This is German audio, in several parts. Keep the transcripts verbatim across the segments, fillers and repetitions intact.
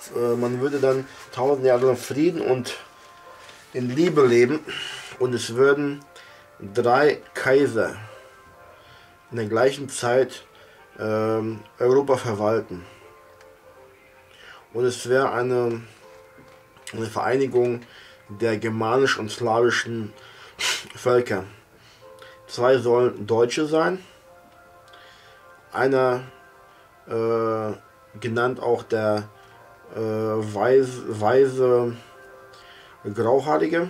äh, man würde dann tausend Jahre in Frieden und in Liebe leben und es würden drei Kaiser in der gleichen Zeit ähm, Europa verwalten. Und es wäre eine, eine Vereinigung der germanisch und slawischen Völker. Zwei sollen Deutsche sein, einer äh, genannt auch der äh, weise, weise Grauhaarige,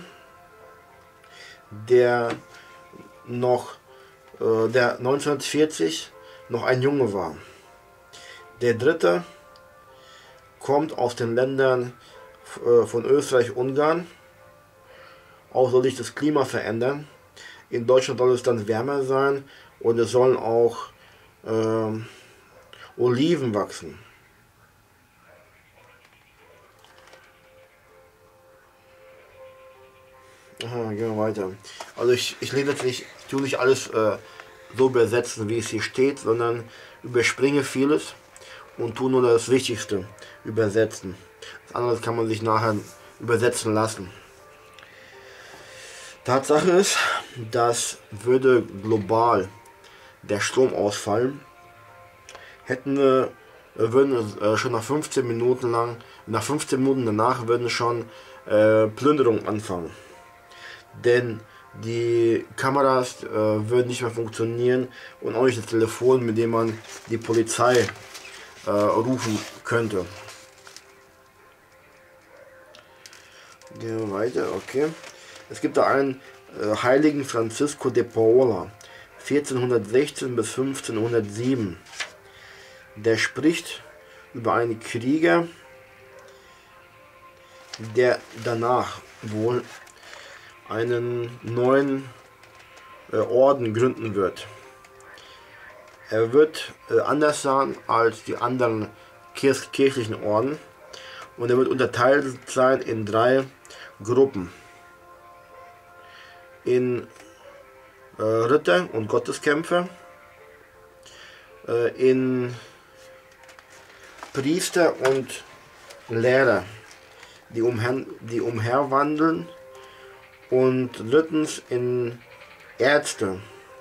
der noch äh, der neunzehnhundertvierzig noch ein Junge war. Der dritte kommt aus den Ländern äh, von Österreich, Ungarn. Auch soll sich das Klima verändern. In Deutschland soll es dann wärmer sein und es sollen auch äh, Oliven wachsen. Aha, gehen wir weiter. Also ich, ich lese jetzt nicht, ich tue nicht alles äh, so übersetzen, wie es hier steht, sondern überspringe vieles und tue nur das Wichtigste übersetzen. Das andere kann man sich nachher übersetzen lassen. Tatsache ist, dass würde global der Strom ausfallen, hätten wir, würden äh, schon nach fünfzehn Minuten lang, nach fünfzehn Minuten danach würden schon äh, Plünderungen anfangen. Denn die Kameras äh, würden nicht mehr funktionieren und auch nicht das Telefon, mit dem man die Polizei äh, rufen könnte. Gehen wir weiter, okay. Es gibt da einen äh, heiligen Francisco de Paola, vierzehnhundertsechzehn bis fünfzehnhundertsieben. Der spricht über einen Krieger, der danach wohl einen neuen äh, Orden gründen wird. Er wird äh, anders sein als die anderen kirch kirchlichen Orden und er wird unterteilt sein in drei Gruppen. In äh, Ritter und Gotteskämpfer, äh, in Priester und Lehrer, die, umher, die umherwandeln, und drittens in Ärzte.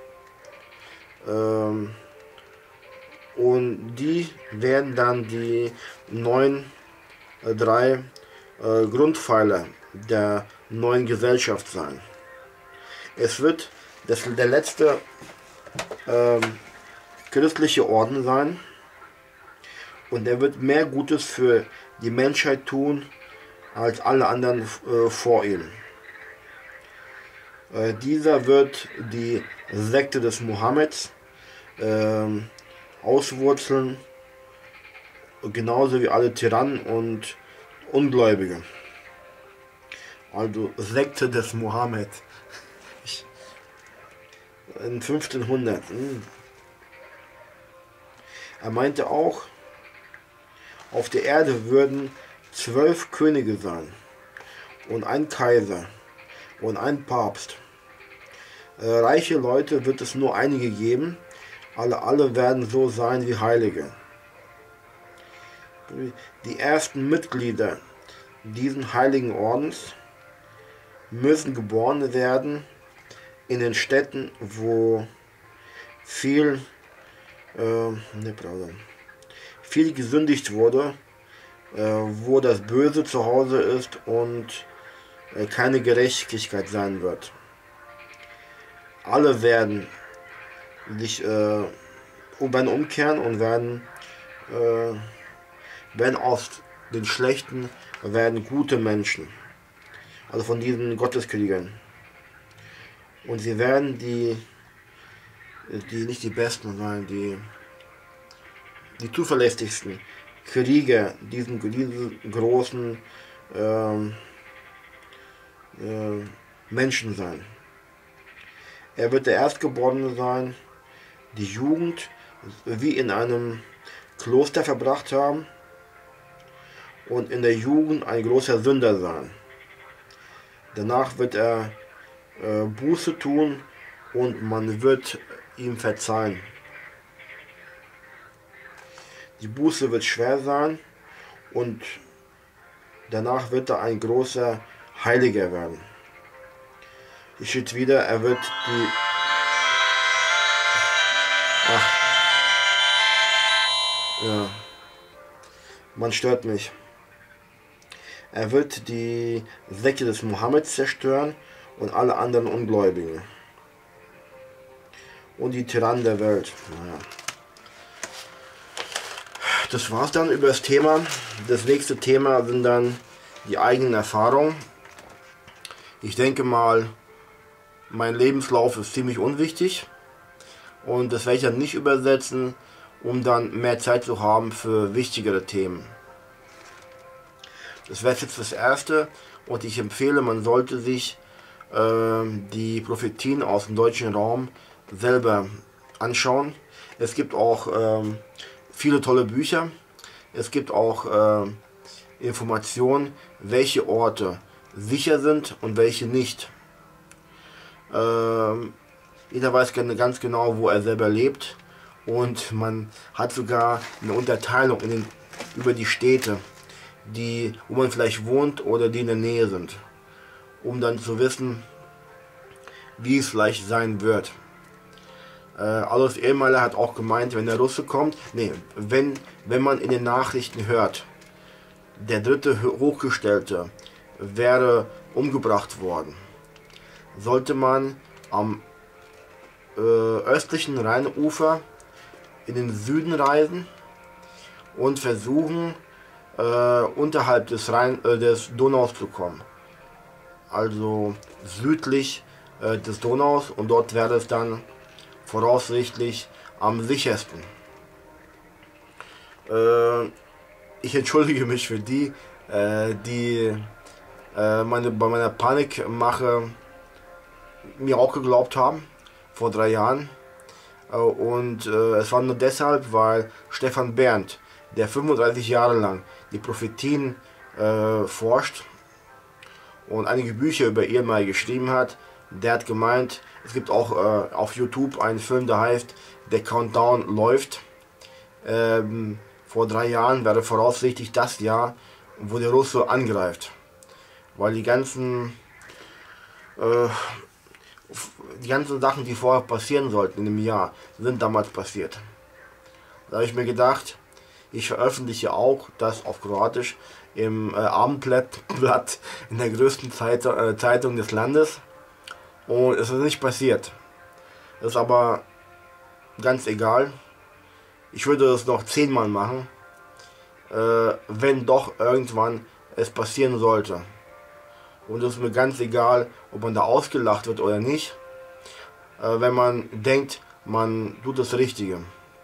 Ähm, und die werden dann die neun, äh, drei äh, Grundpfeiler der neuen Gesellschaft sein. Es wird das, der letzte ähm, christliche Orden sein und er wird mehr Gutes für die Menschheit tun als alle anderen äh, vor ihm. Äh, dieser wird die Sekte des Mohammeds äh, auswurzeln, genauso wie alle Tyrannen und Ungläubige. Also Sekte des Mohammed. In fünfzehnhundert. Er meinte auch, auf der Erde würden zwölf Könige sein und ein Kaiser und ein Papst. Äh, reiche Leute wird es nur einige geben, alle, alle werden so sein wie Heilige. Die ersten Mitglieder diesen heiligen Ordens müssen geboren werden in den Städten, wo viel, äh, ne, viel gesündigt wurde, äh, wo das Böse zu Hause ist und äh, keine Gerechtigkeit sein wird. Alle werden sich äh, werden umkehren und werden, äh, werden aus den Schlechten werden gute Menschen, also von diesen Gotteskriegern. Und sie werden die, die nicht die besten, sondern die, die zuverlässigsten Krieger, diesen, diesen großen ähm, äh, Menschen sein. Er wird der Erstgeborene sein, die Jugend wie in einem Kloster verbracht haben und in der Jugend ein großer Sünder sein. Danach wird er äh, Buße tun und man wird ihm verzeihen. Die Buße wird schwer sein und Danach wird er ein großer Heiliger werden. Hier steht wieder, er wird die... Ach. Ja. Man stört mich. Er wird die Sekte des Mohammed zerstören und alle anderen Ungläubigen. Und die Tyrannen der Welt. Naja. Das war's dann über das Thema. Das nächste Thema sind dann die eigenen Erfahrungen. Ich denke mal, mein Lebenslauf ist ziemlich unwichtig. Und das werde ich dann nicht übersetzen, um dann mehr Zeit zu haben für wichtigere Themen. Das wäre jetzt das Erste. Und ich empfehle, man sollte sich äh, die Prophetien aus dem deutschen Raum selber anschauen. Es gibt auch äh, viele tolle Bücher. Es gibt auch äh, Informationen, welche Orte sicher sind und welche nicht. Äh, jeder weiß ganz genau, wo er selber lebt. Und man hat sogar eine Unterteilung in den, über die Städte, die, wo man vielleicht wohnt oder die in der Nähe sind. Um dann zu wissen, wie es vielleicht sein wird. Äh, Adolf Ehrmeier hat auch gemeint, wenn der Russe kommt, nee, wenn, wenn man in den Nachrichten hört, der dritte Hochgestellte wäre umgebracht worden, sollte man am äh, östlichen Rheinufer in den Süden reisen und versuchen, äh, unterhalb des, Rhein, äh, des Donaus zu kommen. Also südlich äh, des Donaus, und dort wäre es dann voraussichtlich am sichersten. Äh, ich entschuldige mich für die, äh, die äh, meine, bei meiner Panikmache mir auch geglaubt haben, vor drei Jahren. Äh, und äh, es war nur deshalb, weil Stefan Berndt, der fünfunddreißig Jahre lang die Prophetien äh, forscht und einige Bücher über Ehrmeier geschrieben hat, der hat gemeint, es gibt auch äh, auf YouTube einen Film, der heißt Der Countdown läuft. Ähm, vor drei Jahren wäre voraussichtlich das Jahr, wo der Russe angreift. Weil die ganzen, äh, die ganzen Sachen, die vorher passieren sollten in dem Jahr, sind damals passiert. Da habe ich mir gedacht, ich veröffentliche auch das auf Kroatisch im äh, Abendblatt in der größten Zeit, äh, Zeitung des Landes. Und es ist nicht passiert. Das ist aber ganz egal. Ich würde es noch zehnmal machen, äh, wenn doch irgendwann es passieren sollte. Und es ist mir ganz egal, ob man da ausgelacht wird oder nicht, äh, wenn man denkt, man tut das Richtige.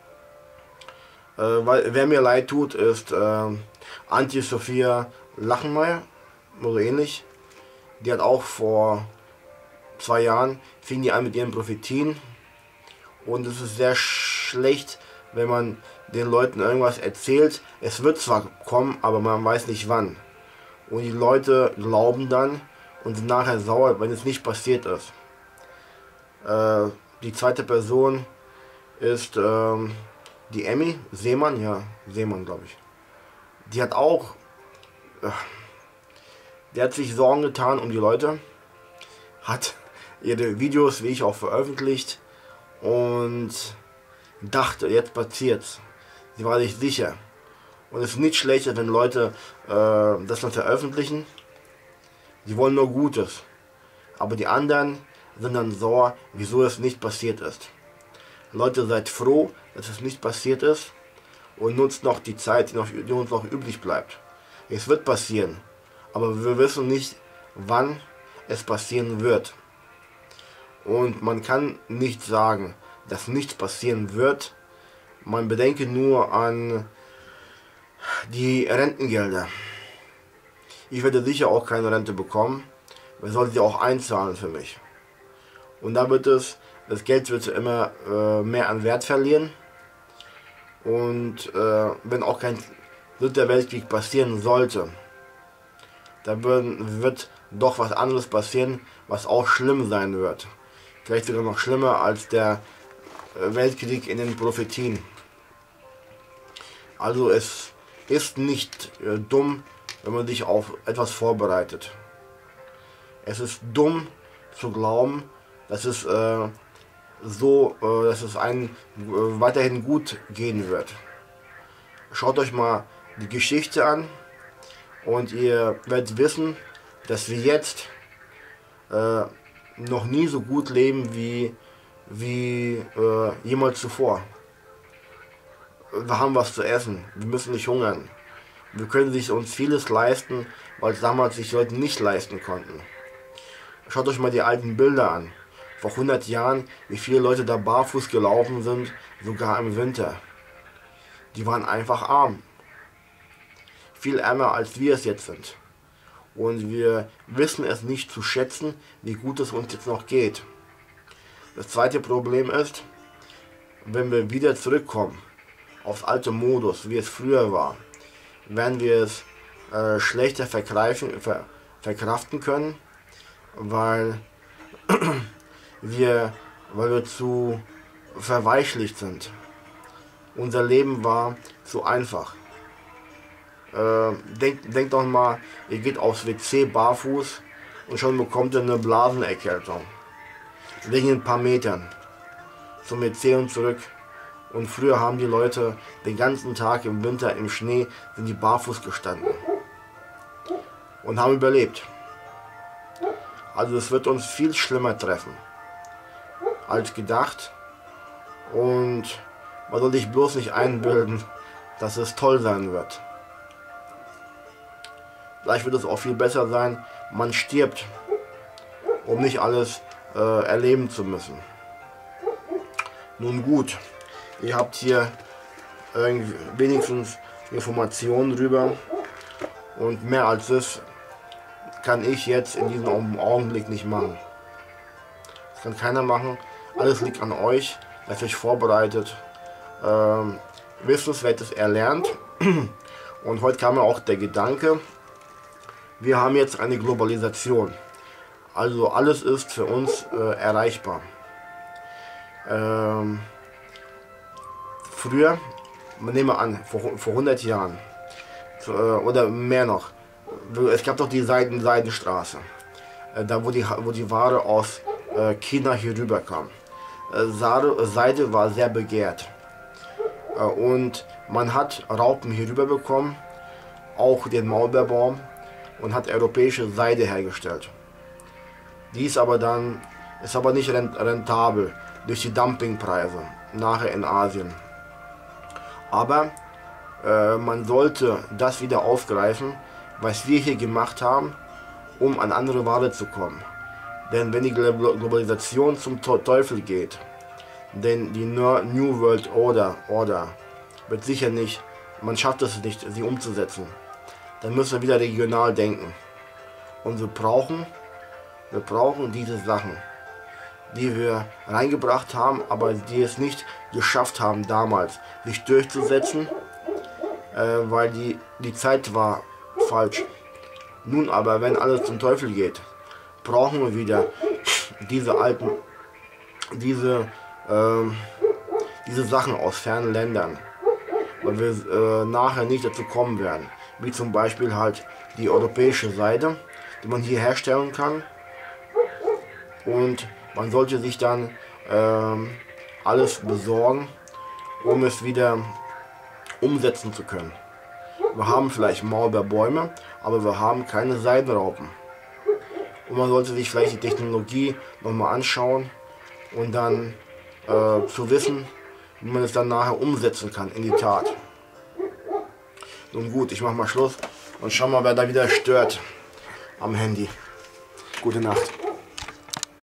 Äh, weil, wer mir leid tut, ist äh, Antje-Sophia Lachenmeier, oder ähnlich. Die hat auch vor zwei Jahren, fing die an mit ihren Prophetien. Und es ist sehr schlecht, wenn man den Leuten irgendwas erzählt. Es wird zwar kommen, aber man weiß nicht wann. Und die Leute glauben dann und sind nachher sauer, wenn es nicht passiert ist. Äh, die zweite Person ist äh, die Emmy Seemann, ja, Seemann glaube ich. Die hat auch, äh, die hat sich Sorgen getan um die Leute, hat ihre Videos, wie ich, auch veröffentlicht und dachte, jetzt passiert's. Sie war sich sicher. Und es ist nicht schlecht, wenn Leute äh, das dann veröffentlichen. Sie wollen nur Gutes. Aber die anderen sind dann sauer, wieso es nicht passiert ist. Leute, seid froh, dass es nicht passiert ist, und nutzt noch die Zeit, die, noch, die uns noch übrig bleibt. Es wird passieren, aber wir wissen nicht, wann es passieren wird. Und man kann nicht sagen, dass nichts passieren wird. Man bedenke nur an die Rentengelder. Ich werde sicher auch keine Rente bekommen. Wer soll sie auch einzahlen für mich? Und da wird es, das Geld wird immer äh, mehr an Wert verlieren. Und äh, wenn auch kein dritter Weltkrieg passieren sollte, dann wird, wird doch was anderes passieren, was auch schlimm sein wird. Vielleicht sogar noch schlimmer als der äh, Weltkrieg in den Prophetien. Also es ist nicht äh, dumm, wenn man sich auf etwas vorbereitet. Es ist dumm zu glauben, dass es äh, so, äh, dass es einem äh, weiterhin gut gehen wird. Schaut euch mal die Geschichte an und ihr werdet wissen, dass wir jetzt äh, noch nie so gut leben wie, wie äh, jemals zuvor. Wir haben was zu essen, wir müssen nicht hungern. Wir können sich uns vieles leisten, weil es damals sich Leute nicht leisten konnten. Schaut euch mal die alten Bilder an. Vor hundert Jahren, wie viele Leute da barfuß gelaufen sind, sogar im Winter. Die waren einfach arm. Viel ärmer als wir es jetzt sind. Und wir wissen es nicht zu schätzen, wie gut es uns jetzt noch geht. Das zweite Problem ist, wenn wir wieder zurückkommen aufs alte Modus, wie es früher war, werden wir es äh, schlechter vergreifen, ver, verkraften können, weil wir, weil wir zu verweichlicht sind. Unser Leben war zu einfach. Äh, denkt, denkt doch mal, ihr geht aufs W C barfuß und schon bekommt ihr eine Blasenerkältung. Wegen ein paar Metern zum W C und zurück. Und früher haben die Leute den ganzen Tag im Winter im Schnee sind die barfuß gestanden und haben überlebt. Also es wird uns viel schlimmer treffen als gedacht und man soll sich bloß nicht einbilden, dass es toll sein wird. Vielleicht wird es auch viel besser sein, man stirbt, um nicht alles äh, erleben zu müssen. Nun gut, ihr habt hier irgendwie wenigstens Informationen drüber und mehr als das kann ich jetzt in diesem Augenblick nicht machen. Das kann keiner machen, alles liegt an euch, dass ihr euch vorbereitet, ähm, Wissenswertes erlernt und heute kam mir auch der Gedanke, wir haben jetzt eine Globalisation, also alles ist für uns äh, erreichbar. Ähm, früher, nehmen wir an, vor, vor hundert Jahren äh, oder mehr noch, es gab doch die Seiden, Seidenstraße, äh, da wo die, wo die Ware aus äh, China hier rüber kam. Äh, Seide, Seide war sehr begehrt äh, und man hat Raupen hier rüber bekommen, auch den Maulbeerbaum, und hat europäische Seide hergestellt. Die ist aber dann ist aber nicht rentabel durch die Dumpingpreise nachher in Asien. Aber äh, man sollte das wieder aufgreifen, was wir hier gemacht haben, um an andere Ware zu kommen. Denn wenn die Globalisation zum Teufel geht, denn die New World Order, Order wird sicher nicht, man schafft es nicht, sie umzusetzen, dann müssen wir wieder regional denken. Und wir brauchen, wir brauchen diese Sachen, die wir reingebracht haben, aber die es nicht geschafft haben damals, sich durchzusetzen, äh, weil die, die Zeit war falsch. Nun aber, wenn alles zum Teufel geht, brauchen wir wieder diese alten, diese, äh, diese Sachen aus fernen Ländern, weil wir äh, nachher nicht dazu kommen werden. Wie zum Beispiel halt die europäische Seide, die man hier herstellen kann. Und man sollte sich dann ähm, alles besorgen, um es wieder umsetzen zu können. Wir haben vielleicht Maulbeerbäume, aber wir haben keine Seidenraupen. Und man sollte sich vielleicht die Technologie nochmal anschauen und dann äh, zu wissen, wie man es dann nachher umsetzen kann in die Tat. Nun gut, ich mache mal Schluss und schau mal, wer da wieder stört am Handy. Gute Nacht.